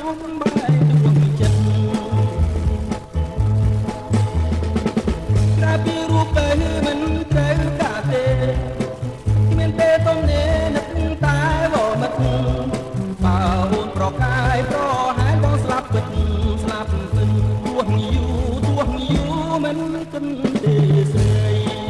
ចំបាយដួងចិត្តក្រៅពីរូបទៅមិនត្រូវកាទេគ្មានទេទំនេរនឹកតែវមិត្តបើអូនប្រកាយប្រហែលបងស្លាប់ពិតស្លាប់ពិតទោះយូរមិនគិនទេស្រី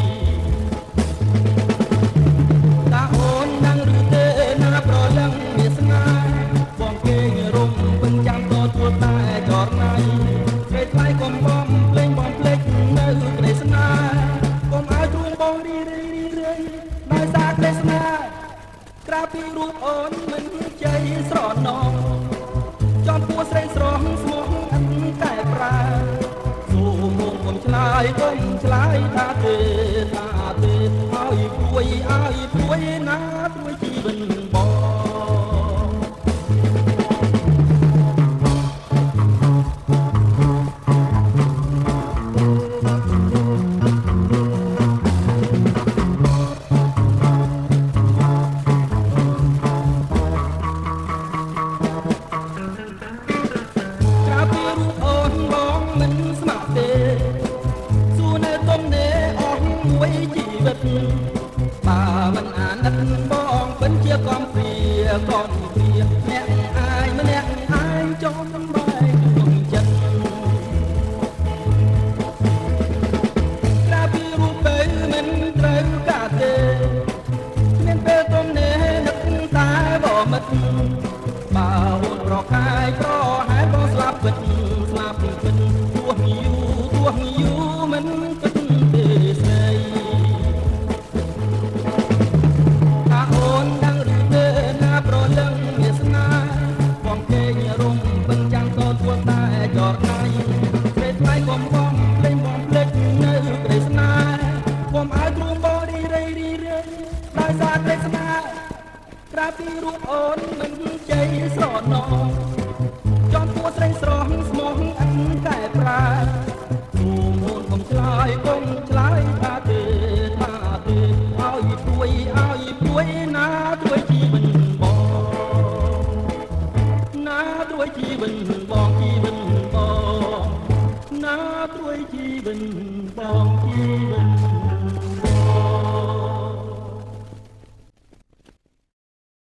តាអូនដឹងឬទេណាប្រលឹងវាស្នេហ៍បងគេរំពឹងចាំទទួលតែចរណៃស្រីថ្លៃកុំបងភ្លេងបងភ្លេចនៅក្តីស្នេហ៍កុំឲ្យទ្រូងបងរីដោយសារក្តីស្នេហ៍ក្រៅពីរូបអូនមិនជ័យស្រណោចំពោះស្រីស្រស់ស្មោះអិនតែប្រាសូមមកកុំឆ្លើយថាទេឲ្យព្រួយណាព្រួយជីវិតបងបើមិនអាណិតបងពិនជាកំព្រាអ្នកអាយម្នាក់អាយចំបាយដួងចិត្តក្រៅពីរូបទៅមិនត្រូវកាទេគ្មានពេលទំនេរនឹកតែបមិត្តបើអូនប្រកាយប្រ